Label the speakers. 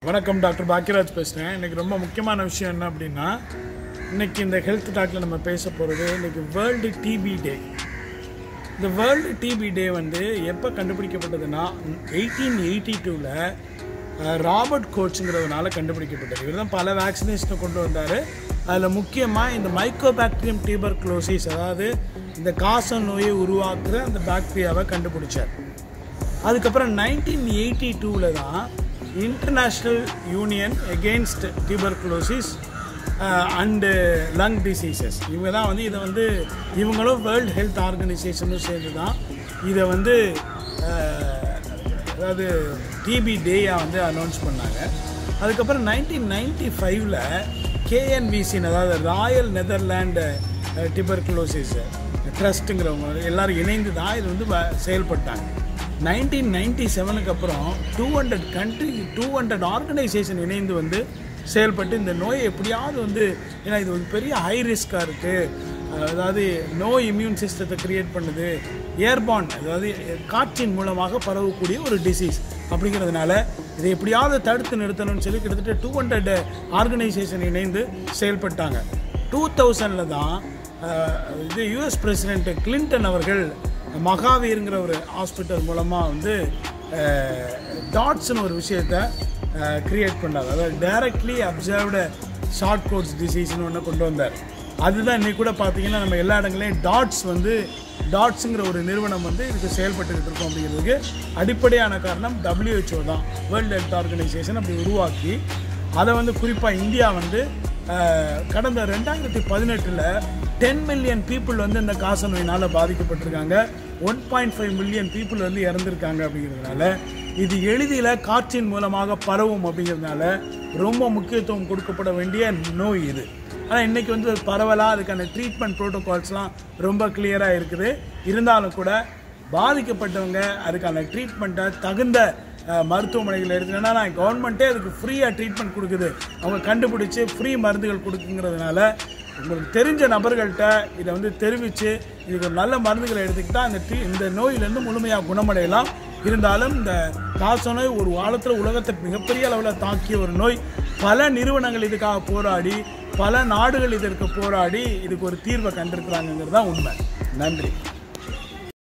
Speaker 1: வணக்கம் டாக்டர் பாக்கியராஜ் பேசுகிறேன். இன்றைக்கி ரொம்ப முக்கியமான விஷயம் என்ன அப்படின்னா, இன்றைக்கி இந்த ஹெல்த் டாக்கில் நம்ம பேச போகிறது இன்றைக்கி வேர்ல்டு டிபி டே. இந்த வேர்ல்டு டிபி டே வந்து எப்போ கண்டுபிடிக்கப்பட்டதுன்னா 1882 ராபர்ட் கோச்ங்கிறதுனால கண்டுபிடிக்கப்பட்டது. இவர் தான் பல வேக்சினேஷனை கொண்டு வந்தார். அதில் முக்கியமாக இந்த மைக்கோபாக்டீரியம் டியூபர்குலோசிஸ், அதாவது இந்த காச நோயை உருவாக்குற அந்த பாக்டீரியாவை கண்டுபிடிச்சார். அதுக்கப்புறம் 1982 தான் international union against tuberculosis and lung diseases, இவங்க தான் வந்து இதை வந்து இவங்களும் வேர்ல்டு ஹெல்த் ஆர்கனைசேஷனும் சேர்ந்து தான் இதை வந்து அதாவது டிபி டேயாக வந்து அனௌன்ஸ் பண்ணாங்க. அதுக்கப்புறம் 1995 கேஎன்விசின்னு, அதாவது ராயல் நெதர்லாண்டு டியூபர்குலோசிஸ் ட்ரஸ்ட்டுங்கிறவங்க எல்லோரும் இணைந்து தான் இது வந்து செயல்பட்டாங்க. 1997 அப்புறம் 200 ஆர்கனைசேஷன் இணைந்து வந்து செயல்பட்டு இந்த நோயை எப்படியாவது வந்து, ஏன்னா இது ஒரு பெரிய ஹை ரிஸ்க்காக இருக்குது, அதாவது நோய் இம்யூன் சிஸ்டத்தை க்ரியேட் பண்ணுது, ஏர்பான், அதாவது காற்றின் மூலமாக பரவக்கூடிய ஒரு டிசீஸ் அப்படிங்கிறதுனால இதை எப்படியாவது தடுத்து நிறுத்தணும்னு சொல்லி கிட்டத்தட்ட 200 ஆர்கனைசேஷன் இணைந்து செயல்பட்டாங்க. 2000 தான் இது யூஎஸ் பிரசிடென்ட் கிளின்டன் அவர்கள் மகாவீருங்கிற ஒரு ஹாஸ்பிட்டல் மூலமாக வந்து டாட்ஸ்னு ஒரு விஷயத்தை க்ரியேட் பண்ணார். அதாவது டைரக்ட்லி அப்சர்வ்டு ஷார்ட் கோட்ஸ் டிசீஸ்னு ஒன்று கொண்டு வந்தார். அதுதான் இன்றைக்கி கூட பார்த்தீங்கன்னா நம்ம எல்லா இடங்களையும் டாட்ஸுங்கிற ஒரு நிறுவனம் வந்து இதுக்கு செயல்பட்டுக்கிட்டு இருக்கோம். அப்படிங்கிறதுக்கு அடிப்படையான காரணம் WHO தான், வேர்ல்டு ஹெல்த் ஆர்கனைசேஷன் அப்படி உருவாக்கி அதை வந்து குறிப்பாக இந்தியா வந்து கடந்த 2018 10 மில்லியன் பீப்புள் வந்து இந்த காச நோயினால் பாதிக்கப்பட்டிருக்காங்க, 1.5 மில்லியன் பீப்புள் வந்து இறந்துருக்காங்க. அப்படிங்கிறதுனால இது எளிதில் காற்றின் மூலமாக பரவும் அப்படிங்கிறதுனால ரொம்ப முக்கியத்துவம் கொடுக்கப்பட வேண்டிய நோய் இது. ஆனால் இன்றைக்கி வந்து பரவலாக அதுக்கான ட்ரீட்மெண்ட் ப்ரோட்டோகால்ஸ்லாம் ரொம்ப கிளியராக இருக்குது. இருந்தாலும் கூட பாதிக்கப்பட்டவங்க அதுக்கான ட்ரீட்மெண்ட்டை தகுந்த மருத்துவமனைகள் எடுத்துனா கவர்மெண்ட்டே அதுக்கு ஃப்ரீயாக ட்ரீட்மெண்ட் கொடுக்குது, அவங்க கண்டுபிடிச்சி ஃப்ரீ மருந்துகள் கொடுக்குங்கிறதுனால உங்களுக்கு தெரிஞ்ச நபர்கள்ட்ட இதை வந்து தெரிவித்து இதுக்கு ஒரு நல்ல மருந்துகளை எடுத்துக்கிட்டால் இந்த நோயிலேருந்து முழுமையாக குணமடையலாம். இருந்தாலும் இந்த காச நோய் ஒரு காலத்தில் உலகத்தை மிகப்பெரிய அளவில் தாக்கிய ஒரு நோய். பல நிறுவனங்கள் இதுக்காக போராடி, பல நாடுகள் இதற்கு போராடி இதுக்கு ஒரு தீர்வை கண்டிருக்கிறாங்கிறது தான் உண்மை. நன்றி.